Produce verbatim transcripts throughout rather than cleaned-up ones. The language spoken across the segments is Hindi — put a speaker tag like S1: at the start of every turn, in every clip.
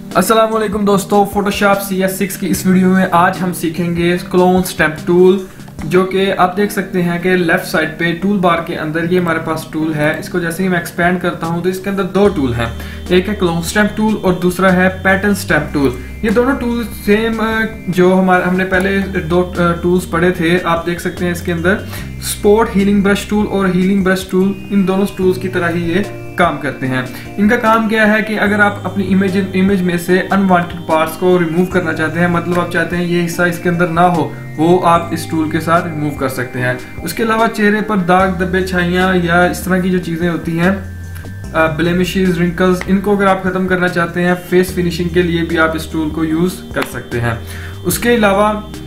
S1: अस्सलाम वालेकुम दोस्तों, फोटोशॉप सी एस सिक्स की इस वीडियो में आज हम सीखेंगे क्लोन स्टैम्प टूल, जो कि आप देख सकते हैं कि लेफ्ट साइड पे टूल बार के अंदर ये हमारे पास टूल है। इसको जैसे ही मैं एक्सपेंड करता हूं तो इसके अंदर दो टूल हैं, एक है क्लोन स्टैम्प टूल और दूसरा है पैटर्न स्टैम्प टूल। ये दोनों टूल सेम जो हमारे हमने पहले दो टूल्स पढ़े थे, आप देख सकते हैं इसके अंदर स्पोर्ट हीलिंग ब्रश टूल और हीलिंग ब्रश टूल, इन दोनों टूल्स की तरह ही ये काम करते हैं। इनका काम क्या है कि अगर आप अपनी इमेज इमेज में से अनवांटेड पार्ट्स को रिमूव करना चाहते हैं, मतलब आप चाहते हैं ये हिस्सा इसके अंदर ना हो, वो आप इस टूल के साथ रिमूव कर सकते हैं। उसके अलावा चेहरे पर दाग धब्बे छाइयाँ या इस तरह की जो चीज़ें होती हैं, ब्लेमिशेस रिंकल्स, इनको अगर आप खत्म करना चाहते हैं फेस फिनिशिंग के लिए भी आप इस टूल को यूज़ कर सकते हैं। उसके अलावा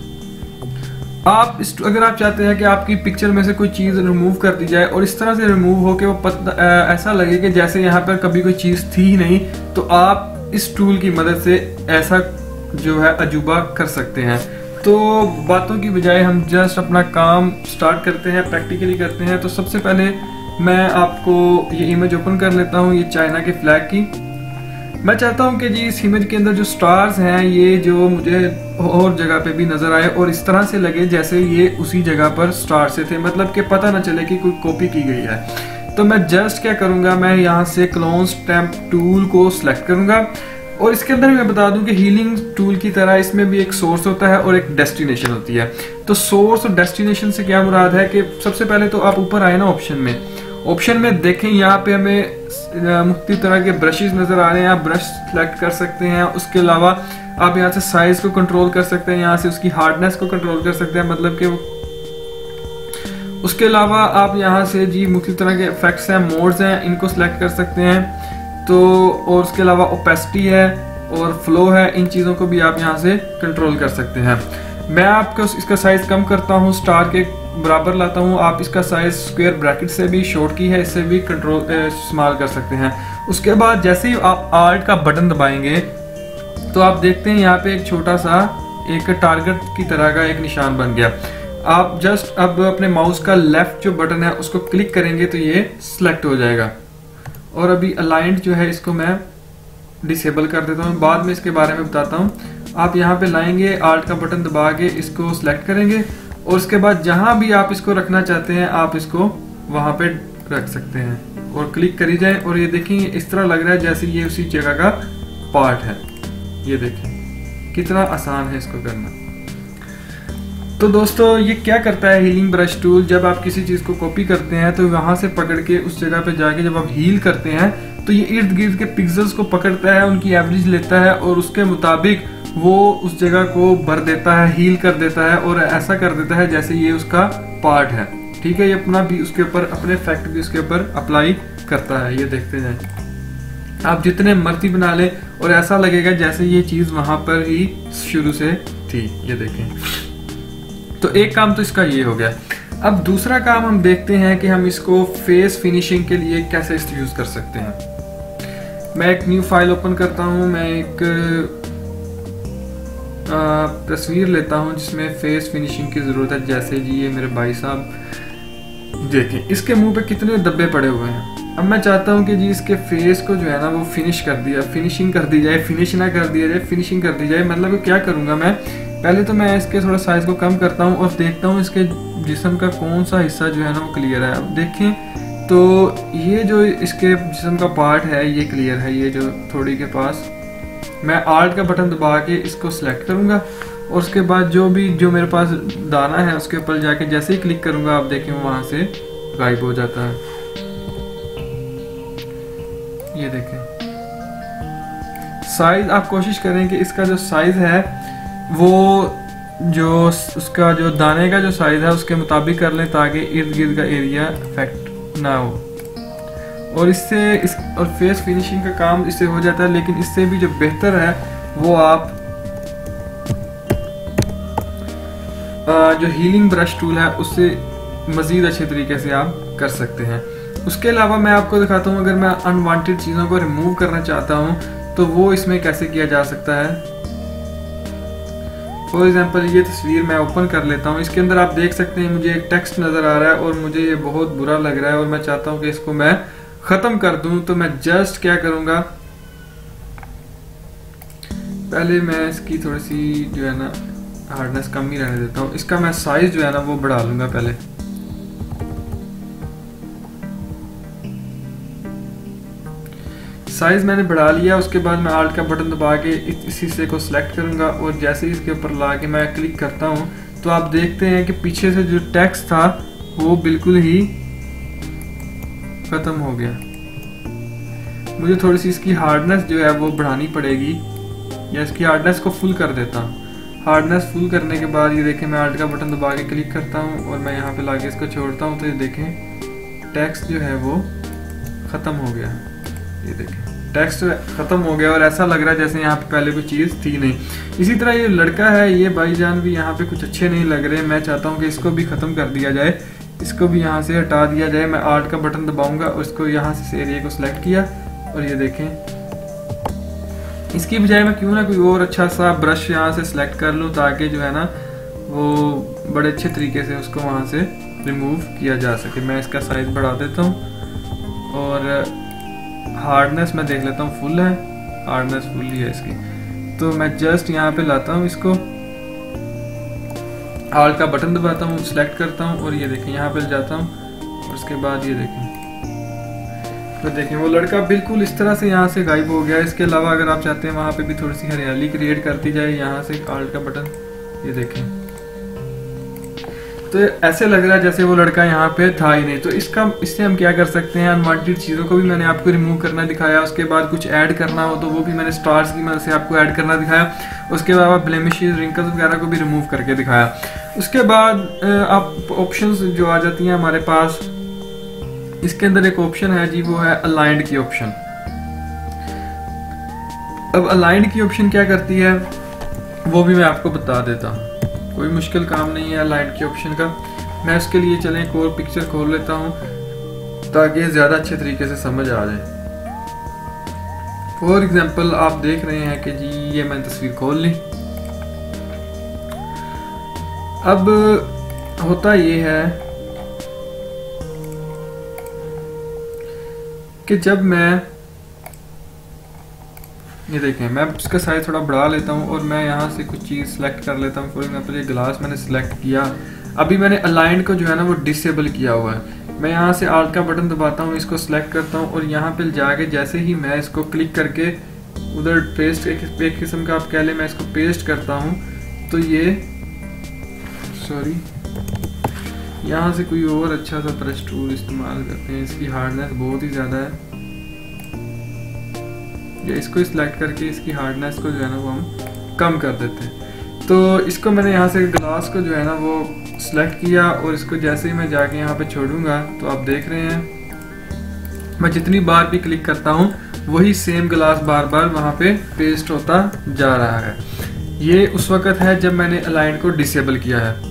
S1: आप इस अगर आप चाहते हैं कि आपकी पिक्चर में से कोई चीज़ रिमूव कर दी जाए और इस तरह से रिमूव हो कि वो पता ऐसा लगे कि जैसे यहाँ पर कभी कोई चीज़ थी ही नहीं, तो आप इस टूल की मदद से ऐसा जो है अजूबा कर सकते हैं। तो बातों की बजाय हम जस्ट अपना काम स्टार्ट करते हैं, प्रैक्टिकली करते हैं। तो सबसे पहले मैं आपको ये इमेज ओपन कर लेता हूँ, ये चाइना के फ्लैग की। मैं चाहता हूँ कि जी इस इमेज के अंदर जो स्टार्स हैं ये जो मुझे और जगह पे भी नजर आए और इस तरह से लगे जैसे ये उसी जगह पर स्टार से थे, मतलब कि पता ना चले कि कोई कॉपी की गई है। तो मैं जस्ट क्या करूँगा, मैं यहाँ से क्लोन स्टैम्प टूल को सिलेक्ट करूँगा और इसके अंदर मैं बता दूं कि हीलिंग टूल की तरह इसमें भी एक सोर्स होता है और एक डेस्टिनेशन होती है। तो सोर्स और डेस्टिनेशन से क्या मुराद है कि सबसे पहले तो आप ऊपर आए ना ऑप्शन में, ऑप्शन में देखें यहाँ पे हमें मुख्तलिफ तरह के ब्रशेस नजर आ रहे हैं, आप ब्रश सेलेक्ट कर सकते हैं। उसके अलावा आप यहाँ से साइज को कंट्रोल कर सकते हैं, यहाँ से उसकी हार्डनेस को कंट्रोल कर सकते हैं, मतलब कि वो। उसके अलावा आप यहाँ से जी मुख्तलिफ तरह के इफेक्ट्स हैं, मोड्स हैं, इनको सिलेक्ट कर सकते हैं। तो और उसके अलावा ओपेसिटी है और फ्लो है, इन चीज़ों को भी आप यहाँ से कंट्रोल कर सकते हैं। मैं आपको इसका साइज कम करता हूँ, स्टार के बराबर लाता हूँ। आप इसका साइज स्क्वायर ब्रैकेट से भी, शॉर्ट की है इससे भी कंट्रोल इस्तेमाल कर सकते हैं। उसके बाद जैसे ही आप आल्ट का बटन दबाएंगे तो आप देखते हैं यहाँ पे एक छोटा सा एक टारगेट की तरह का एक निशान बन गया। आप जस्ट अब अपने माउस का लेफ्ट जो बटन है उसको क्लिक करेंगे तो ये सिलेक्ट हो जाएगा। और अभी अलाइंड जो है इसको मैं डिसेबल कर देता हूँ, बाद में इसके बारे में बताता हूँ। आप यहाँ पे लाएंगे, आल्ट का बटन दबा के इसको सिलेक्ट करेंगे और उसके बाद जहाँ भी आप इसको रखना चाहते हैं आप इसको वहाँ पे रख सकते हैं और क्लिक करी जाए। और ये देखें इस तरह लग रहा है जैसे ये उसी जगह का पार्ट है। ये देखें कितना आसान है इसको करना। तो दोस्तों ये क्या करता है हीलिंग ब्रश टूल, जब आप किसी चीज़ को कॉपी करते हैं तो वहाँ से पकड़ के उस जगह पे जाके जब आप हील करते हैं तो ये इर्द गिर्द के पिक्सेल्स को पकड़ता है, उनकी एवरेज लेता है और उसके मुताबिक वो उस जगह को भर देता है, हील कर देता है और ऐसा कर देता है जैसे ये उसका पार्ट है। ठीक है, ये अपना भी उसके ऊपर अपने इफेक्ट भी उसके ऊपर अप्लाई करता है। ये देखते जाएं, आप जितने मर्जी बना लें और ऐसा लगेगा जैसे ये चीज़ वहाँ पर ही शुरू से थी। ये देखें, तो एक काम तो इसका ये हो गया। अब दूसरा काम हम देखते हैं कि हम इसको फेस फिनिशिंग के लिए कैसे यूज़ कर सकते हैं। मैं एक न्यू फाइल ओपन करता हूँ, मैं एक तस्वीर लेता हूँ जिसमें फेस फिनिशिंग की ज़रूरत है। जैसे जी ये मेरे भाई साहब देखें, इसके मुंह पे कितने धब्बे पड़े हुए हैं। अब मैं चाहता हूँ कि जी इसके फेस को जो है ना वो फिनिश कर दिया फिनिशिंग कर दी जाए, फिनिश ना कर दिया जाए, फिनिशिंग कर दी जाए। मतलब क्या करूँगा मैं, पहले तो मैं इसके थोड़ा साइज़ को कम करता हूँ और देखता हूँ इसके जिस्म का कौन सा हिस्सा जो है ना वो क्लियर है। अब देखें तो ये जो इसके जिस्म का पार्ट है ये क्लियर है, ये जो थोड़ी के पास। मैं आल्ट का बटन दबा के इसको सिलेक्ट करूंगा और उसके बाद जो भी जो मेरे पास दाना है उसके ऊपर जाके जैसे ही क्लिक करूंगा आप देखें वहां से गायब हो जाता है। ये देखें साइज, आप कोशिश करें कि इसका जो साइज है वो जो उसका जो दाने का जो साइज है उसके मुताबिक कर लें ताकि इर्द गिर्द का एरिया इफेक्ट ना हो। और इससे इस और फेस फिनिशिंग का काम इससे हो जाता है, लेकिन इससे भी जो बेहतर है वो आप आ, जो हीलिंग ब्रश टूल है उससे मज़ीद अच्छे तरीके से आप कर सकते हैं। उसके अलावा मैं आपको दिखाता हूँ अगर मैं अनवांटेड चीज़ों को रिमूव करना चाहता हूँ तो वो इसमें कैसे किया जा सकता है। फॉर एग्जाम्पल ये तस्वीर मैं ओपन कर लेता हूँ, इसके अंदर आप देख सकते हैं मुझे एक टेक्स्ट नज़र आ रहा है और मुझे ये बहुत बुरा लग रहा है और मैं चाहता हूँ कि इसको मैं ख़त्म कर दूँ। तो मैं जस्ट क्या करूँगा, पहले मैं इसकी थोड़ी सी जो है ना हार्डनेस कम ही रहने देता हूँ। इसका मैं साइज जो है ना वो बढ़ा लूँगा पहले। साइज मैंने बढ़ा लिया। उसके बाद मैं आल्ट का बटन दबा के इस हिस्से को सिलेक्ट करूँगा और जैसे ही इसके ऊपर ला के मैं क्लिक करता हूँ तो आप देखते हैं कि पीछे से जो टेक्स्ट था वो बिल्कुल ही ख़त्म हो गया। मुझे थोड़ी सी इसकी हार्डनेस जो है वो बढ़ानी पड़ेगी, या इसकी हार्डनेस को फुल कर देता हूँ। हार्डनेस फुल करने के बाद ये देखें मैं आल्ट का बटन दबा के क्लिक करता हूँ और मैं यहाँ पे लाके इसको छोड़ता हूँ तो ये देखें टेक्स्ट जो है वो ख़त्म हो गया। ये देखें टेक्स्ट ख़त्म हो गया और ऐसा लग रहा है जैसे यहाँ पे पहले कोई चीज़ थी नहीं। इसी तरह ये लड़का है, ये भाईजान भी यहाँ पे कुछ अच्छे नहीं लग रहे। मैं चाहता हूँ कि इसको भी ख़त्म कर दिया जाए, इसको भी यहाँ से हटा दिया जाए। मैं आल्ट का बटन दबाऊँगा और इसको यहाँ से इस एरिया को सिलेक्ट किया और ये देखें इसकी बजाय मैं क्यों ना कोई और अच्छा सा ब्रश यहाँ से सिलेक्ट कर लूँ ताकि जो है ना वो बड़े अच्छे तरीके से उसको वहाँ से रिमूव किया जा सके। मैं इसका साइज बढ़ा देता हूँ और हार्डनेस मैं देख लेता हूँ फुल है, हार्डनेस फुल ही है इसकी। तो मैं जस्ट यहाँ पे लाता हूँ इसको, आल्ट का बटन दबाता हूँ, सिलेक्ट करता हूँ और ये देखें यहाँ पे जाता हूँ और उसके बाद ये देखें तो देखें वो लड़का बिल्कुल इस तरह से यहाँ से गायब हो गया। इसके अलावा अगर आप चाहते हैं वहाँ पे भी थोड़ी सी हरियाली क्रिएट करती जाए, यहाँ से आल्ट का बटन ये देखें तो ऐसे लग रहा है जैसे वो लड़का यहाँ पे था ही नहीं। तो इसका इससे हम क्या कर सकते हैं, अनवांटेड चीज़ों को भी मैंने आपको रिमूव करना दिखाया। उसके बाद कुछ ऐड करना हो तो वो भी मैंने स्टार्स की मदद से आपको ऐड करना दिखाया। उसके बाद ब्लेमिशेस रिंकल्स वगैरह को भी रिमूव करके दिखाया। उसके बाद आप ऑप्शंस जो आ जाती हैं हमारे पास, इसके अंदर एक ऑप्शन है जी, वो है अलाइंड की ऑप्शन। अब अलाइंड की ऑप्शन क्या करती है वो भी मैं आपको बता देता हूँ, कोई मुश्किल काम नहीं है अलाइंड की ऑप्शन का। मैं उसके लिए चलें एक और पिक्चर खोल लेता हूँ ताकि ज़्यादा अच्छे तरीके से समझ आ जाए। फॉर एग्जांपल आप देख रहे हैं कि जी ये मैंने तस्वीर खोल ली। अब होता ये है कि जब मैं ये देखें मैं इसका साइज थोड़ा बढ़ा लेता हूँ और मैं यहाँ से कुछ चीज़ सेलेक्ट कर लेता हूँ। फॉर एग्जांपल ये ग्लास मैंने सेलेक्ट किया, अभी मैंने अलाइंड को जो है ना वो डिसेबल किया हुआ है। मैं यहाँ से आल्ट का बटन दबाता हूँ, इसको सेलेक्ट करता हूँ और यहाँ पे जाके जैसे ही मैं इसको क्लिक करके उधर पेस्ट एक, एक किस्म का आप कह लें, मैं इसको पेस्ट करता हूँ तो ये सॉरी यहाँ से कोई और अच्छा सा ब्रश टूल इस्तेमाल करते हैं। इसकी हार्डनेस बहुत ही ज़्यादा है, या इसको सिलेक्ट करके इसकी हार्डनेस को जो है ना वो हम कम कर देते हैं। तो इसको मैंने यहाँ से ग्लास को जो है ना वो सिलेक्ट किया और इसको जैसे ही मैं जाके यहाँ पे छोड़ूंगा तो आप देख रहे हैं मैं जितनी बार भी क्लिक करता हूँ वही सेम ग्लास बार बार वहाँ पे पेस्ट होता जा रहा है। ये उस वक्त है जब मैंने अलाइन को डिसेबल किया है।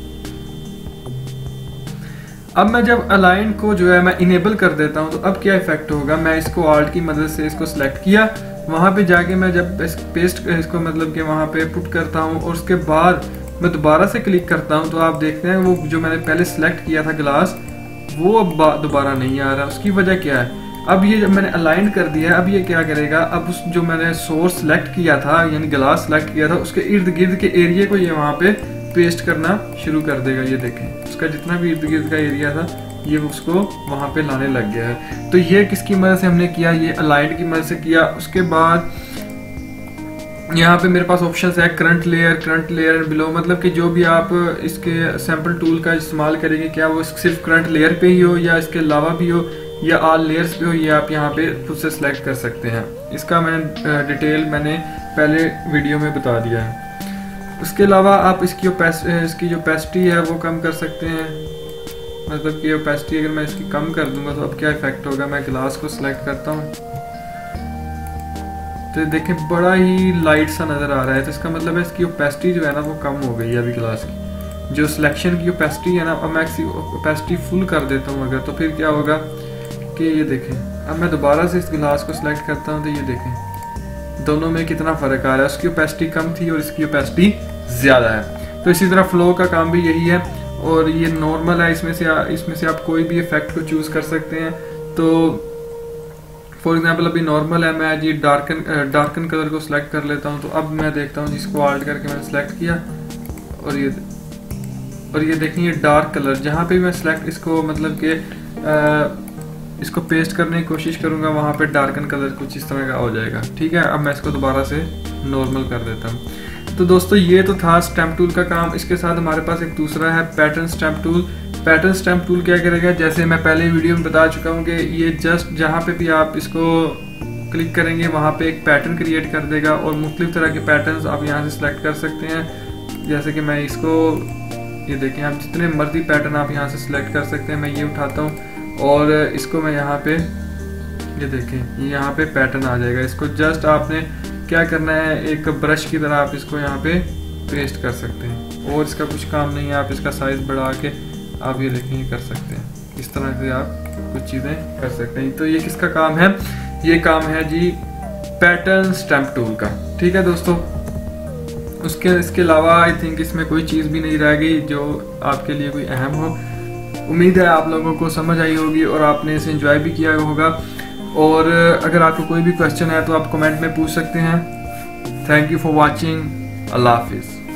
S1: अब मैं जब अलाइन को जो है मैं इनेबल कर देता हूं तो अब क्या इफेक्ट होगा, मैं इसको आल्ट की मदद से इसको सिलेक्ट किया, वहां पे जाके मैं जब इस पेस्ट इसको मतलब कि वहां पे पुट करता हूं और उसके बाद मैं दोबारा से क्लिक करता हूं तो आप देखते हैं वो जो मैंने पहले सिलेक्ट किया था ग्लास वो अब दोबारा नहीं आ रहा। उसकी वजह क्या है, अब ये जब मैंने अलाइन कर दिया है अब ये क्या करेगा, अब उस जो मैंने सोर्स सेलेक्ट किया था यानी ग्लास सेलेक्ट किया था उसके इर्द गिर्द के एरिया को ये वहाँ पे पेस्ट करना शुरू कर देगा। ये देखें उसका जितना भी इर्द गिर्द का एरिया था ये उसको वहाँ पे लाने लग गया है। तो ये किसकी मदद से हमने किया, ये अलाइंड की मदद से किया। उसके बाद यहाँ पे मेरे पास ऑप्शन है current layer, current layer below, मतलब कि जो भी आप इसके सैम्पल टूल का इस्तेमाल करेंगे क्या वो सिर्फ करंट लेयर पे ही हो या इसके अलावा भी हो या ऑल लेयर्स पे हो, ये आप यहाँ पे खुद से सिलेक्ट कर सकते हैं। इसका मैंने डिटेल मैंने पहले वीडियो में बता दिया है। उसके अलावा आप इसकी इसकी जो ओपेसिटी है वो कम कर सकते हैं, मतलब कि ओपेसिटी अगर मैं इसकी कम कर दूंगा तो अब क्या इफेक्ट होगा, मैं ग्लास को सिलेक्ट करता हूँ तो देखें बड़ा ही लाइट सा नज़र आ रहा है। तो इसका मतलब है इसकी ओपेसिटी जो है ना वो कम हो गई है अभी ग्लास की। जो सिलेक्शन की ओपेसिटी है ना, अब मैं इसकी ओपेसिटी फुल कर देता हूँ अगर, तो फिर क्या होगा कि ये देखें अब मैं दोबारा से इस ग्लास को सिलेक्ट करता हूँ तो ये देखें दोनों में कितना फ़र्क आ रहा है। उसकी ओपेसिटी कम थी और इसकी ओपेसिटी ज़्यादा है। तो इसी तरह फ्लो का काम भी यही है और ये नॉर्मल है, इसमें से इसमें से आप कोई भी इफेक्ट को चूज़ कर सकते हैं। तो फॉर एग्जांपल अभी नॉर्मल है, मैं जी डार्कन डार्कन कलर को सिलेक्ट कर लेता हूँ। तो अब मैं देखता हूँ जिसको आल्ट करके मैंने सेलेक्ट किया और ये और ये देखें ये डार्क कलर, जहाँ पे मैं सिलेक्ट इसको मतलब कि इसको पेस्ट करने की कोशिश करूँगा वहाँ पे डार्कन कलर कुछ इस तरह का हो जाएगा। ठीक है, अब मैं इसको दोबारा से नॉर्मल कर देता हूँ। तो दोस्तों ये तो था स्टैम्प टूल का काम। इसके साथ हमारे पास एक दूसरा है pattern stamp tool. Pattern stamp tool क्या करेगा, जैसे मैं पहले वीडियो में बता चुका हूँ कि ये जस्ट जहाँ पे भी आप इसको क्लिक करेंगे वहाँ पे एक पैटर्न क्रिएट कर देगा और मुख्तलिफ तरह के पैटर्न्स आप यहाँ से सिलेक्ट कर सकते हैं। जैसे कि मैं इसको, ये देखें आप जितने मर्जी पैटर्न आप यहाँ से सिलेक्ट कर सकते हैं। मैं ये उठाता हूँ और इसको मैं यहाँ पे, ये देखें ये यहाँ पे पैटर्न आ जाएगा। इसको जस्ट आपने क्या करना है, एक ब्रश की तरह आप इसको यहाँ पे पेस्ट कर सकते हैं और इसका कुछ काम नहीं है। आप इसका साइज बढ़ा के आप ये देखें ये कर सकते हैं। इस तरह से आप कुछ चीज़ें कर सकते हैं। तो ये किसका काम है, ये काम है जी पैटर्न स्टैम्प टूल का। ठीक है दोस्तों, उसके इसके अलावा आई थिंक इसमें कोई चीज़ भी नहीं रह गई जो आपके लिए कोई अहम हो। उम्मीद है आप लोगों को समझ आई होगी और आपने इसे एंजॉय भी किया होगा। और अगर आपको कोई भी क्वेश्चन है तो आप कमेंट में पूछ सकते हैं। Thank you for watching. अल्लाह हाफिज़।